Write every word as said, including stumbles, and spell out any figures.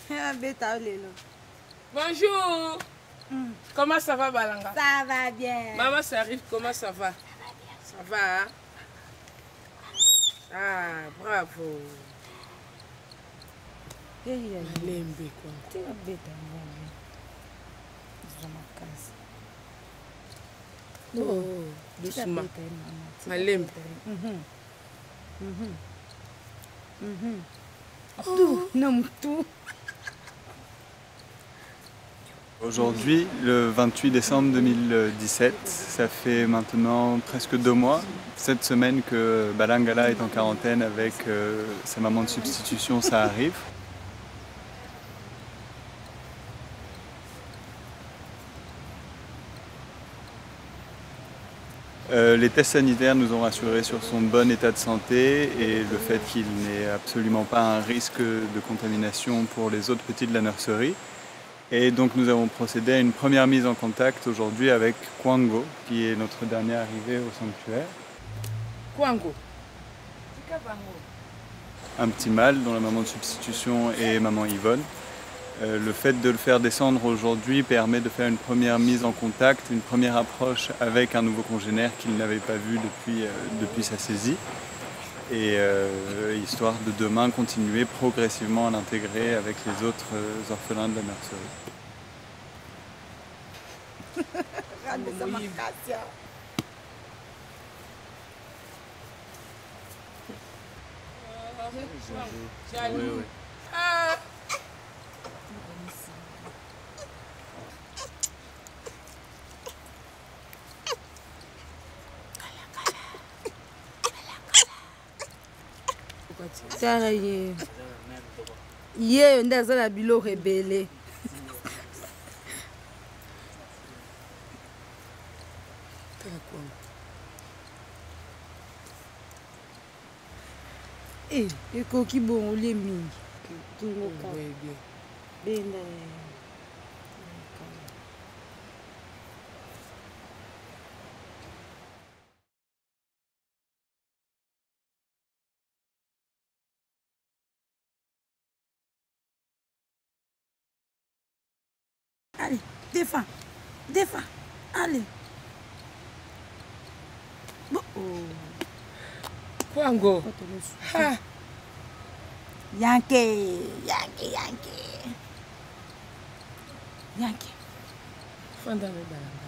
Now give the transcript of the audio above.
Bonjour. Mm. Comment ça va, Balanga? Ça va bien. Maman, ça arrive, comment ça va? Ça va, hein? Ah, bravo. Malembe, quoi. Oh, doucement. Malembe. Tout, non, tout. Aujourd'hui, le vingt-huit décembre deux mille dix-sept, ça fait maintenant presque deux mois, cette semaine que Balangala est en quarantaine avec euh, sa maman de substitution, ça arrive. Euh, les tests sanitaires nous ont rassurés sur son bon état de santé et le fait qu'il n'ait absolument pas un risque de contamination pour les autres petits de la nurserie. Et donc nous avons procédé à une première mise en contact aujourd'hui avec Kwango, qui est notre dernier arrivé au sanctuaire. Kwango. Un petit mâle dont la maman de substitution est maman Yvonne. Euh, le fait de le faire descendre aujourd'hui permet de faire une première mise en contact, une première approche avec un nouveau congénère qu'il n'avait pas vu depuis, euh, depuis sa saisie. Et euh, histoire de demain continuer progressivement à l'intégrer avec les autres euh, orphelins de la nurserie. Oui, oui. Ah. Tala ye. Ye ndaza la bilo rebelle. Eh, ekoki bon ole mingi. Tungo ka. Benda. Allez, défends, défends, allez. Oh. Kwango. Ha. Yankee, Yankee, Yankee. Yankee. Fanda me Balanga.